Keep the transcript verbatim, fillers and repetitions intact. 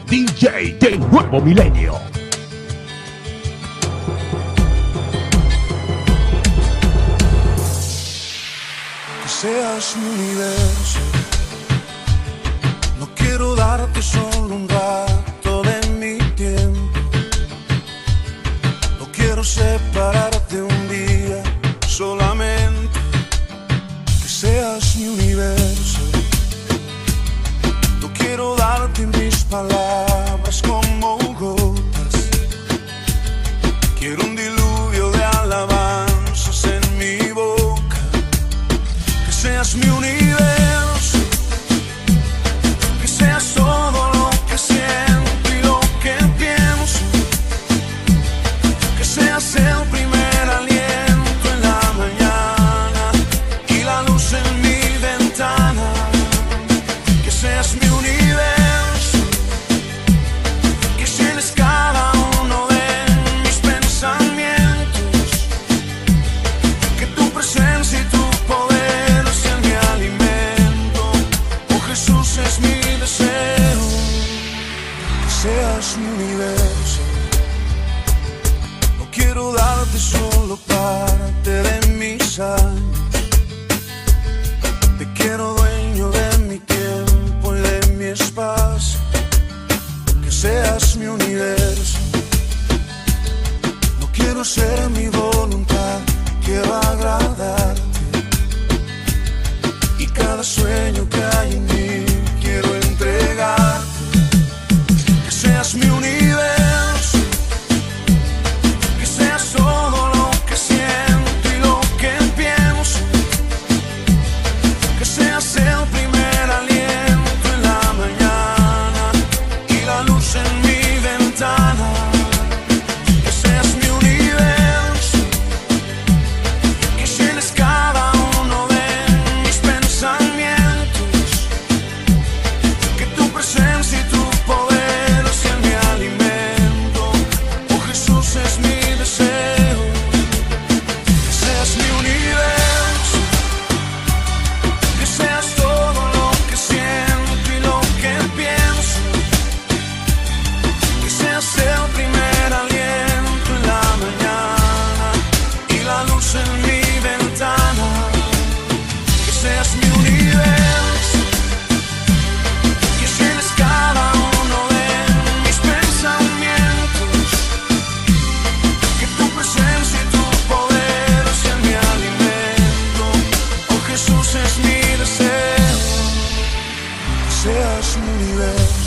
D J del nuevo milenio. Que seas mi universo. No quiero darte solo un rato de mi tiempo. No quiero separarte un día solamente. Que seas mi universo. No quiero darte mis palabras como gotas. Quiero un diluvio de alabanzas en mi boca. Que seas mi universo. Que seas todo lo que siento y lo que pienso. Que seas el primer aliento en la mañana y la luz en mi ventana. Que seas mi universo. Que llenes cada uno de mis pensamientos. Que tu presencia y tu poder sean mi alimento. Oh Jesús, es mi deseo. Que seas mi universo. No quiero darte solo parte de mis años. Te quiero dueño de mi tiempo y de mi espacio. Que seas mi universo. No quiero ser mi voluntad, quiero agradarte. Y cada sueño que hay en mí quiero entregarte. Que seas mi universo. Que seas todo lo que siento y lo que pienso. Que seas el primer aliento en la mañana y la luz en mi ventana. Que seas mi universo. Que llenes cada uno de mis pensamientos. Que tu presencia y tu poder sean mi alimento. Oh Jesús, es mi deseo. Que seas mi universo. Que seas todo lo que siento y lo que pienso. Que seas el primer aliento en la mañana y la luz en mi ventana. Que seas mi universo. Que llenes cada uno de mis pensamientos. Que tu presencia y tu poder sean mi alimento. Oh Jesús, es mi deseo. Que seas mi universo.